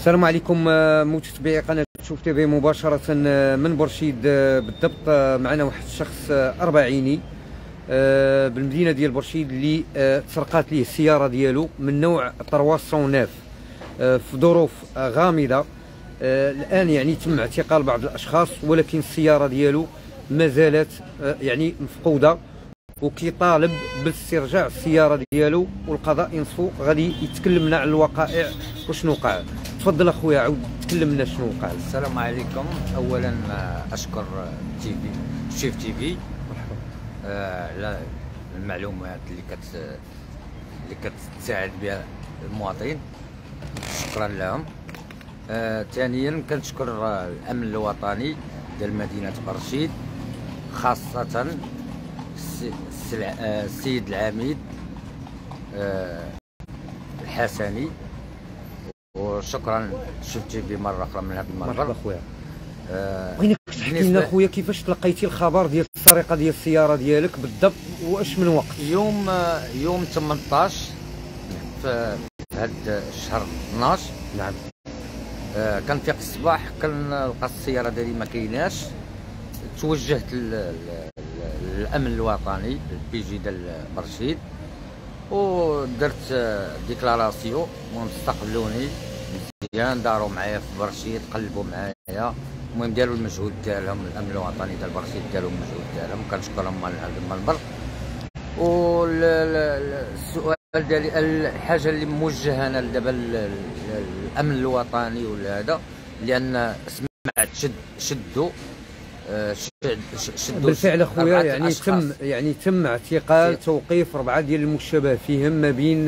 السلام عليكم متابعي قناة شوف تي في مباشرة من برشيد. بالضبط معنا واحد الشخص أربعيني بالمدينة ديال برشيد اللي تسرقات ليه السيارة ديالو من نوع 309 في ظروف غامضة. الآن يعني تم اعتقال بعض الأشخاص، ولكن السيارة ديالو ما زالت يعني مفقودة، وكيطالب باسترجاع السيارة ديالو، والقضاء ينصفو غادي يتكلم لنا على الوقائع وشنو وقع. تفضل اخويا، عاود تكلم لنا شنو وقع. السلام عليكم. اولا اشكر شيف تي في على المعلومات اللي كتساعد بها المواطنين، شكرا لهم. ثانيا كنشكر الامن الوطني ديال مدينه برشيد، خاصه السيد العميد الحسني، وشكرا شوف تي في مره اخرى من هذا المنبر. مرحبا خويا. بغيناك تحكي لنا خويا كيفاش تلقيتي الخبر ديال السرقه ديال السياره ديالك بالضبط، واش من وقت؟ يوم 18 في هذا الشهر 12. نعم. كنفيق الصباح كنلقى السياره ديالي ما كايناش. توجهت للامن الوطني البي جي ديال برشيد، ودرت ديكلاراسيون واستقبلوني مزيان، داروا معايا في برشيد، قلبوا معايا، المهم داروا المجهود ديالهم. الامن الوطني ديال برشيد داروا المجهود ديالهم، كنشكرهم على هذا المنبر. والسؤال ديالي، الحاجه اللي موجهه انا دابا الامن الوطني ولا هذا، لان سمعت شدوا بالفعل اخويا، يعني تم اعتقال توقيف 4 ديال المشتبه فيهم ما بين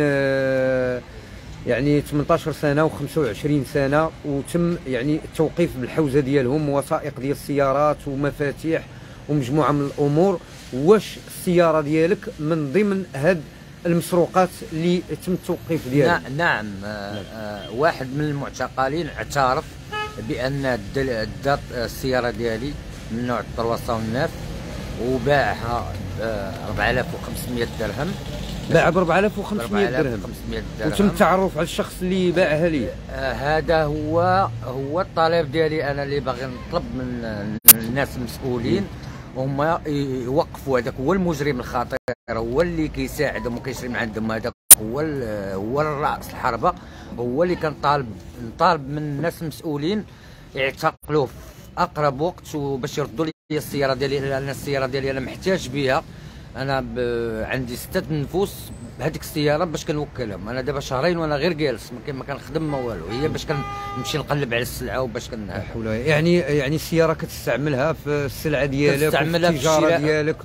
يعني 18 سنه و25 سنه، وتم يعني التوقيف بالحوزه ديالهم، وثائق ديال السيارات ومفاتيح ومجموعه من الامور. واش السياره ديالك من ضمن هاد المسروقات اللي تم التوقيف ديالها؟ نعم. واحد من المعتقلين اعترف بان دات السياره ديالي من نوع 309 وباعها ب 4500 درهم. باعها ب 4500 درهم. وتم التعرف على الشخص اللي باعها لي. هذا هو الطلب ديالي انا، اللي باغي نطلب من الناس المسؤولين هما يوقفوا هذاك. هو المجرم الخطير، هو اللي كيساعدهم وكيشري من عندهم، هذاك هو الراس الحربه. هو اللي نطالب من الناس المسؤولين يعتقلوه في اقرب وقت، وباش يردوا لي السياره ديالي، لان السياره ديالي انا محتاج بها. انا عندي 6 نفوس بهذيك السياره باش كنوكلهم. انا دابا شهرين وانا غير جالس ما كنخدم ما والو، هي باش كنمشي نقلب على السلعه وباش يعني السياره كتستعملها في السلعه ديالك، في التجاره ديالك،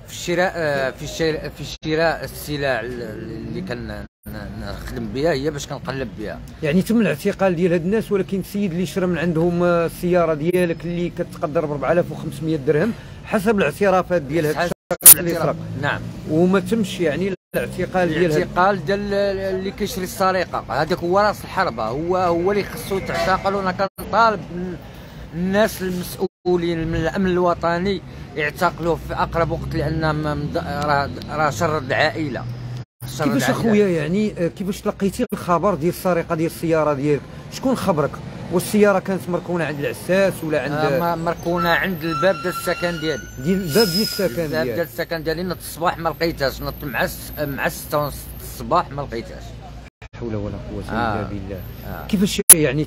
في شراء السلع اللي كنخدم بها، هي باش كنقلب بها. يعني تم الاعتقال ديال هاد الناس، ولكن السيد اللي شرى من عندهم السياره ديالك اللي كتقدر ب 4500 درهم حسب الاعترافات ديال هاد الشخص اللي سرق. نعم. وما تمش يعني الاعتقال ديال اللي كيشري السرقه، هذاك هو راس الحربه، هو اللي خصو يتعتقل. وانا كنطالب من الناس المسؤولين من الامن الوطني يعتقلوه في اقرب وقت، لان راه شر العائله. كيفاش اخويا يعني كيفاش تلقيتي الخبر ديال السرقه ديال السياره ديالك؟ شكون خبرك؟ والسياره كانت مركونه عند العساس ولا عند مركونه عند الباب ديال السكن ديالي. الباب ديال السكن ديالي. الباب ديال السكن ديالي نط الصباح ما لقيتهاش، نط مع 6 الصباح ما لقيتهاش. لا حول ولا قوه الا بالله. كيفاش يعني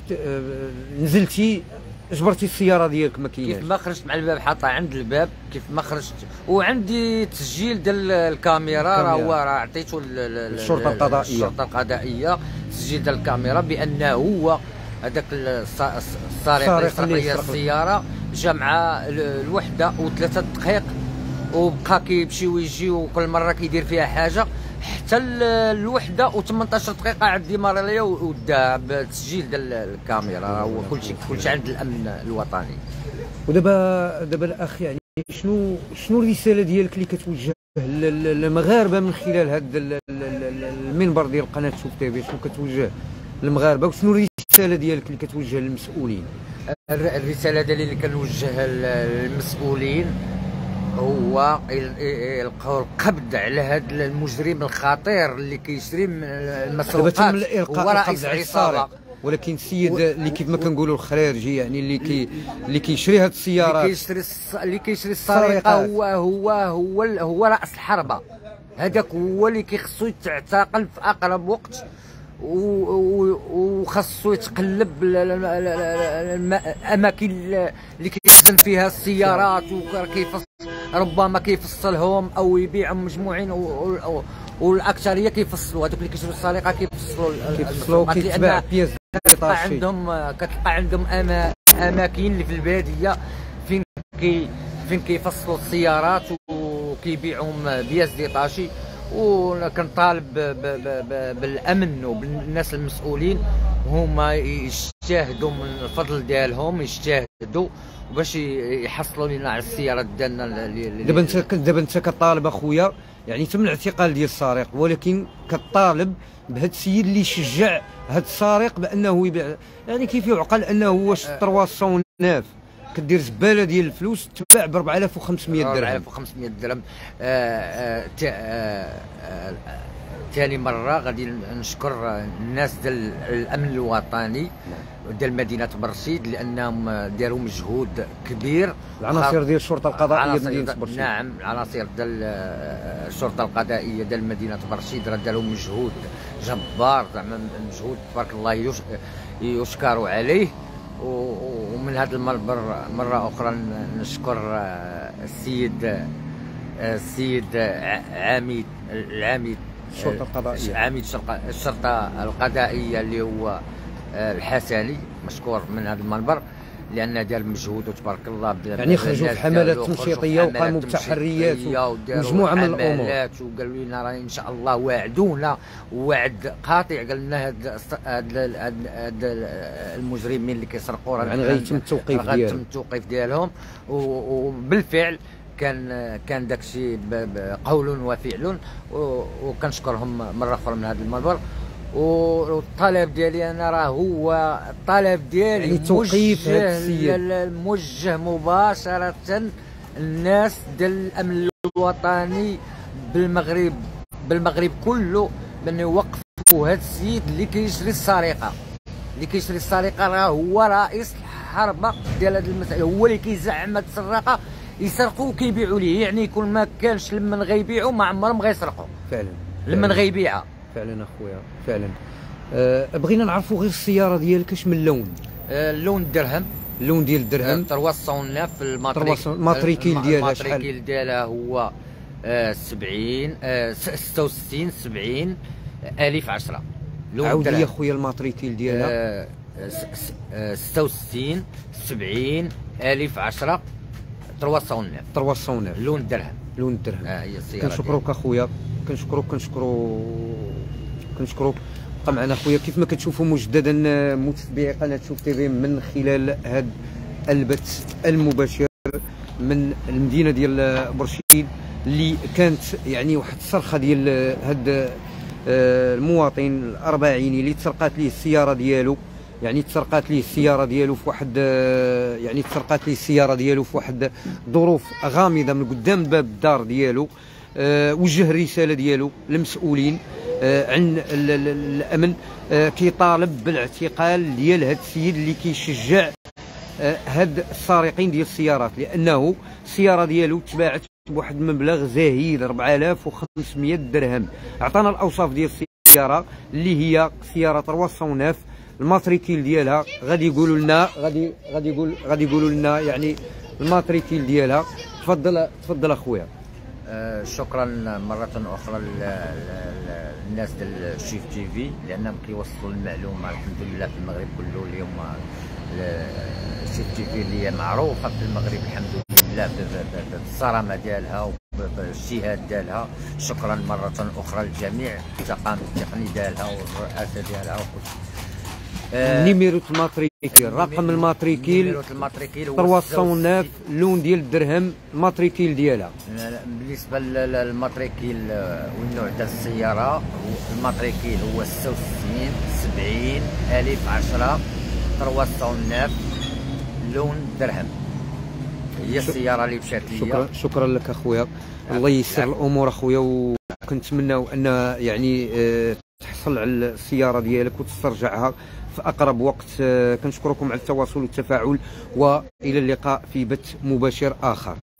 نزلتي جبرتي السياره ديالك ما كايناش؟ كيف ما خرجت مع الباب حاطها عند الباب، كيف ما خرجت. وعندي تسجيل ديال الكاميرا، راه عطيته الشرطه القضائيه تسجيل ديال الكاميرا بانه هو هذاك السارق اللي سرق السياره. جا مع الوحده و3 دقائق، وبقى كيمشي ويجي، وكل مره كيدير فيها حاجه، حتى الوحده و18 دقيقه عاد ديمار ليا وداها بالتسجيل ديال الكاميرا. هو كلشي عند الامن الوطني. ودابا الاخ، يعني شنو الرساله ديالك اللي كتوجه للمغاربه من خلال هذا المنبر ديال قناه شوف تي في؟ شنو كتوجه للمغاربه، وشنو الرساله ديالك اللي كتوجه للمسؤولين؟ الرساله ديالي اللي كنوجهها للمسؤولين هو يلقاو القبض على هذا المجرم الخطير اللي كيشري المسروقات. هو رئيس عصابه، ولكن السيد اللي كيف ما كنقولوا الخارجي، يعني اللي كيشري هذه السيارات، اللي كيشري السرقه هو راس الحربه. هذاك هو اللي كيخصو يتعتقل في اقرب وقت، وخاصو يتقلب الاماكن اللي كيخدم فيها السيارات، ربما كيفصلهم او يبيعهم مجموعين، والاكثريه كيفصلوا. هذوك اللي كيشريو السرقه كيفصلوا كيتباع بياس كتلقى عندهم اماكن اللي في الباديه فين كيفصلوا السيارات وكيبيعوهم بياس ديطاشي. وكنطالب بالامن وبالناس المسؤولين هما يجتهدوا من الفضل ديالهم، يجتهدوا باش يحصلوا لنا على السيارات ديالنا. دابا انت كطالب اخويا، يعني تم الاعتقال ديال السارق، ولكن كطالب بهذا السيد اللي شجع هذا السارق بانه يبيع. يعني كيف يعقل انه واش 309 كدير زباله ديال الفلوس تباع ب 4500 درهم؟ 4500 درهم. ثاني مره غادي نشكر الناس ديال الامن الوطني ديال مدينه برشيد، لانهم داروا مجهود كبير. العناصر ديال الشرطه القضائيه ديال مدينه برشيد، نعم، العناصر ديال الشرطه القضائيه ديال مدينه برشيد راه داروا مجهود جبار، زعما مجهود تبارك الله يشكروا عليه. ومن هذا المنبر مرة أخرى نشكر السيد عميد الشرطة القضائية اللي هو الحسني، مشكور من هذا المنبر لأن دار مجهود وتبارك الله. يعني خرجوا في حملات تنشيطية وقاموا بتحريات ومجموعة من الأمور، وقالوا لنا راه إن شاء الله واعدونا وعد قاطع. قال لنا هاد المجرمين اللي كيسرقوا راه يعني غيتم التوقيف ديالهم. وبالفعل كان داكشي قول وفعل، وكنشكرهم مرة أخرى من هذا المنبر. والطلب ديالي انا راه هو الطلب ديالي يعني توقيف هذا السيد، موجه مباشره الناس ديال الامن الوطني بالمغرب كله، بان يوقفوا هذا السيد اللي كيشري السرقه. راه هو رئيس الحربه ديال هذه المساله، هو اللي كيزعم هذه السرقه، يسرقوا وكيبيعوا ليه. يعني يكون ما كانش لمن غيبيعوا ما عمرهم غيسرقوا فعلا لمن غيبيعها. فعلا اخويا فعلا. بغينا نعرفوا غير السياره ديالك اش من لون؟ اللون الدرهم، اللون ديال الدرهم. 309 في الماتريكيل ديالها شحال؟ الماتريكيل ديالها هو 70 66 70 ألف 10. عاود لي اخويا الماتريكيل ديالها. 66 70 ألف 10 309 لون الدرهم. لون الدرهم. هي السياره. كنشكروك اخويا، كنشكروك. بقى معنا اخويا. كيف ما كتشوفوا مجددا متابعي قناه شوف تي في من خلال هذا البث المباشر من المدينه ديال برشيد، اللي كانت يعني واحد الصرخه ديال هذا المواطن الأربعيني اللي تسرقات ليه السياره ديالو. يعني تسرقات ليه السياره ديالو في واحد ظروف غامضه من قدام باب الدار ديالو. وجه الرساله ديالو للمسؤولين عن الامن، كيطالب بالاعتقال ديال هذا السيد اللي كيشجع هاد السارقين ديال السيارات، لانه السياره ديالو تباعت بواحد المبلغ زهيد 4500 درهم. عطانا الاوصاف ديال السياره اللي هي سياره 309. الماتريكيل ديالها غادي يقولوا لنا يعني الماتريكيل ديالها. تفضل اخويا. شكرا مرة أخرى للناس ديال شيف تي في، لأنهم كيوصلوا المعلومة الحمد لله في المغرب كله. اليوم شيف تي في اللي هي معروفة في المغرب الحمد لله بالصرامة ديالها وبالاجتهاد ديالها. شكرا مرة أخرى للجميع، الطاقم التقني ديالها والرئاسة ديالها وكل. نيميرو الماتريكيل، رقم الماتريكيل 309 لون ديال الدرهم. الماتريكيل ديالها بالنسبه للماتريكيل والنوع ديال السياره، الماتريكيل هو 66 70 ألف 10 309 لون درهم. هي السياره اللي مشات ليا. شكرا لك اخويا، الله ييسر الامور اخويا، وكنتمناو ان يعني تحصل على السياره ديالك وتسترجعها في اقرب وقت. كنشكركم على التواصل والتفاعل، والى اللقاء في بث مباشر اخر.